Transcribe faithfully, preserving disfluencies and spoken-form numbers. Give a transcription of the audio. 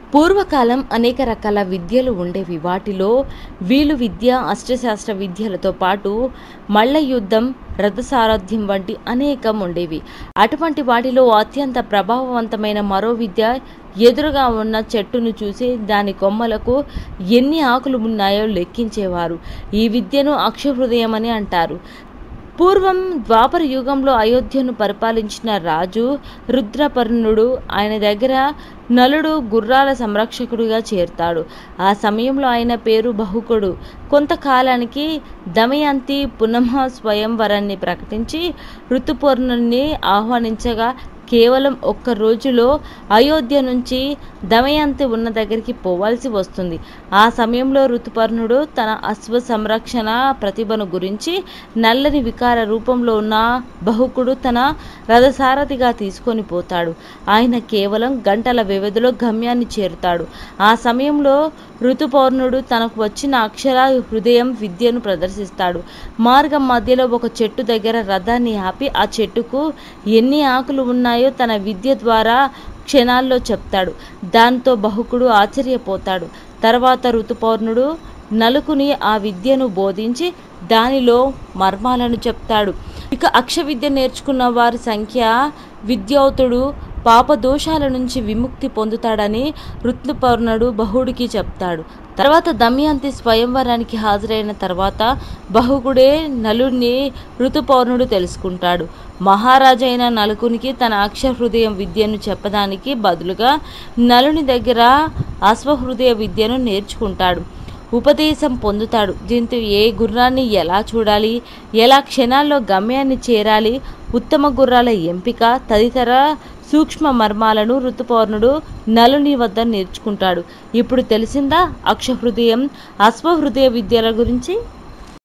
పూర్వకాలం అనేక రకాల విద్యలు ఉండేవి. వాటిలో వీలు విద్య, అష్టశాస్త్ర విద్యలతో పాటు మల్ల యుద్ధం, రథసారథ్యం వంటి అనేకం ఉండేవి. అటువంటి వాటిలో అత్యంత ప్రభావవంతమైన మరో విద్య ఎదురుగా ఉన్న చెట్టును చూసి దాని కొమ్మలకు ఎన్ని ఆకులు ఉన్నాయో లెక్కించేవారు. ఈ విద్యను అక్షహృదయం అని అంటారు. పూర్వం ద్వాపర యుగంలో అయోధ్యను పరిపాలించిన రాజు రుద్రపర్ణుడు. ఆయన దగ్గర నలుడు గుర్రాల సంరక్షకుడిగా చేరుతాడు. ఆ సమయంలో ఆయన పేరు బహుకుడు. కొంతకాలానికి దమయంతి పునః స్వయంవరాన్ని ప్రకటించి ఋతుపర్ణుని ఆహ్వానించగా కేవలం ఒక్క రోజులో అయోధ్య నుంచి దమయంతి ఉన్న దగ్గరికి పోవాల్సి వస్తుంది. ఆ సమయంలో ఋతుపర్ణుడు తన అశ్వ సంరక్షణ ప్రతిభను గురించి నల్లని వికార రూపంలో ఉన్న బహుకుడు తన రథసారథిగా తీసుకొని పోతాడు. ఆయన కేవలం గంటల వ్యవధిలో గమ్యాన్ని చేరుతాడు. ఆ సమయంలో ఋతుపర్ణుడు తనకు వచ్చిన అక్షర హృదయం విద్యను ప్రదర్శిస్తాడు. మార్గం మధ్యలో ఒక చెట్టు దగ్గర రథాన్ని ఆపి ఆ చెట్టుకు ఎన్ని ఆకులు ఉన్నాయో తన విద్య ద్వారా క్షణాల్లో చెప్తాడు. దాంతో బహుకుడు ఆశ్చర్యపోతాడు. తర్వాత ఋతుపర్ణుడు నలుకుని ఆ విద్యను బోధించి దానిలో మర్మాలను చెప్తాడు. ఇక అక్ష విద్య నేర్చుకున్న వారి సంఖ్య విద్యావతుడు పాపదోషాల నుంచి విముక్తి పొందుతాడని ఋతుపర్ణుడు బహుడికి చెప్తాడు. తర్వాత దమయంతి స్వయంవరానికి హాజరైన తర్వాత బహుకుడే నలుని ఋతుపర్ణుడు తెలుసుకుంటాడు. మహారాజైన నలుకునికి తన అక్షహృదయం విద్యను చెప్పడానికి బదులుగా నలుని దగ్గర అశ్వహృదయ విద్యను నేర్చుకుంటాడు, ఉపదేశం పొందుతాడు. దీంతో ఏ గుర్రాన్ని ఎలా చూడాలి, ఎలా క్షణాల్లో గమ్యాన్ని చేరాలి, ఉత్తమ గుర్రాల ఎంపిక తదితర సూక్ష్మ మర్మాలను ఋతుపర్ణుడు నలుని వద్ద నేర్చుకుంటాడు. ఇప్పుడు తెలిసిందా అక్షహృదయం, అశ్వహృదయ విద్యల గురించి?